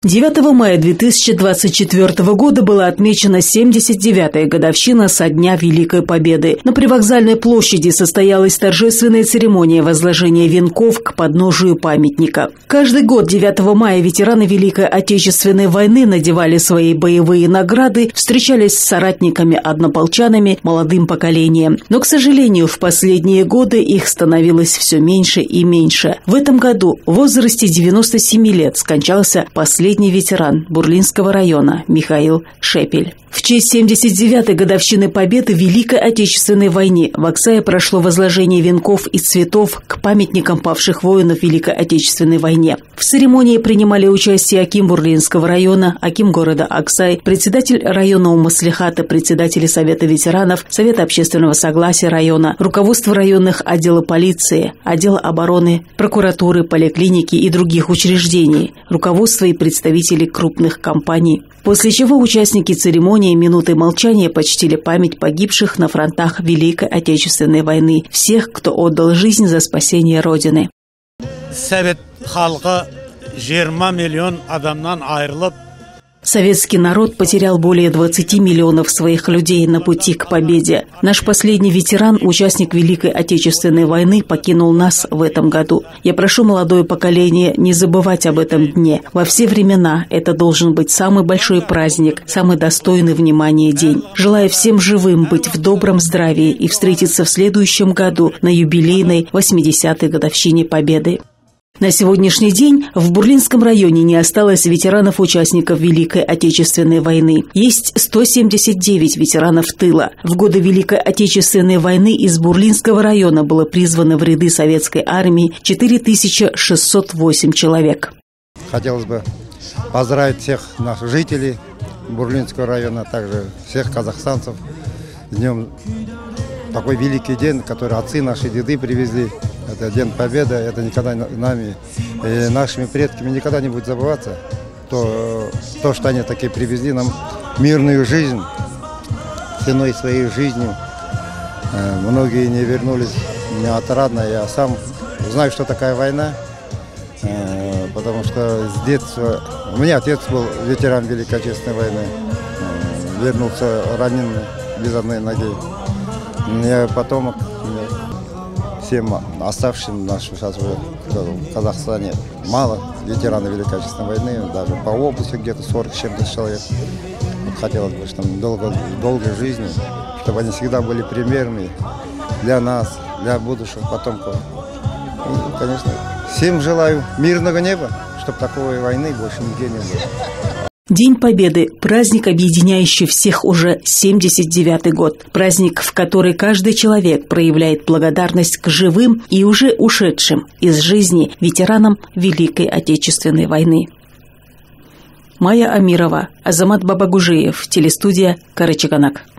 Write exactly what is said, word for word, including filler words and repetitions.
девятого мая две тысячи двадцать четвёртого года была отмечена семьдесят девятая годовщина со дня Великой Победы. На Привокзальной площади состоялась торжественная церемония возложения венков к подножию памятника. Каждый год девятого мая ветераны Великой Отечественной войны надевали свои боевые награды, встречались с соратниками-однополчанами, молодым поколением. Но, к сожалению, в последние годы их становилось все меньше и меньше. В этом году в возрасте девяноста семи лет скончался последний ветеран Бурлинского района Михаил Шепель. В честь семьдесят девятой годовщины Победы в Великой Отечественной войне в Аксае прошло возложение венков и цветов к памятникам павших воинов в Великой Отечественной войне. В церемонии принимали участие аким Бурлинского района, аким города Аксай, председатель районного маслихата, председатели Совета ветеранов, Совета общественного согласия района, руководство районных отделов полиции, отдела обороны, прокуратуры, поликлиники и других учреждений, руководство и представители крупных компаний. После чего участники церемонии минутой молчания почтили память погибших на фронтах Великой Отечественной войны, всех, кто отдал жизнь за спасение Родины. Совет халкы жиырма миллион адамнан айрылып. Советский народ потерял более двадцати миллионов своих людей на пути к победе. Наш последний ветеран, участник Великой Отечественной войны, покинул нас в этом году. Я прошу молодое поколение не забывать об этом дне. Во все времена это должен быть самый большой праздник, самый достойный внимания день. Желаю всем живым быть в добром здравии и встретиться в следующем году на юбилейной восьмидесятой годовщине Победы. На сегодняшний день в Бурлинском районе не осталось ветеранов-участников Великой Отечественной войны. Есть сто семьдесят девять ветеранов тыла. В годы Великой Отечественной войны из Бурлинского района было призвано в ряды советской армии четыре тысячи шестьсот восемь человек. Хотелось бы поздравить всех наших жителей Бурлинского района, а также всех казахстанцев с днем. Такой великий день, который отцы наши, деды привезли. Это День Победы, это никогда нами, и нашими предками никогда не будет забываться. То, то, что они такие привезли нам мирную жизнь, ценой своей жизни. Многие не вернулись неотрадно. Я сам знаю, что такая война, потому что с детства... У меня отец был ветеран Великой Отечественной войны, вернулся раненый, без одной ноги. Я потомок, всем оставшим нашим сейчас в Казахстане мало ветеранов Великой Отечественной войны, даже по области где-то сорок с чем-то человек. Вот хотелось бы, чтобы долго, долгой жизни, чтобы они всегда были примерами для нас, для будущих потомков. И, конечно, всем желаю мирного неба, чтобы такой войны больше нигде не было. День Победы – праздник, объединяющий всех уже семьдесят девятый год. Праздник, в который каждый человек проявляет благодарность к живым и уже ушедшим из жизни ветеранам Великой Отечественной войны. Майя Амирова, Азамат Бабагужиев, телестудия Карачаганак.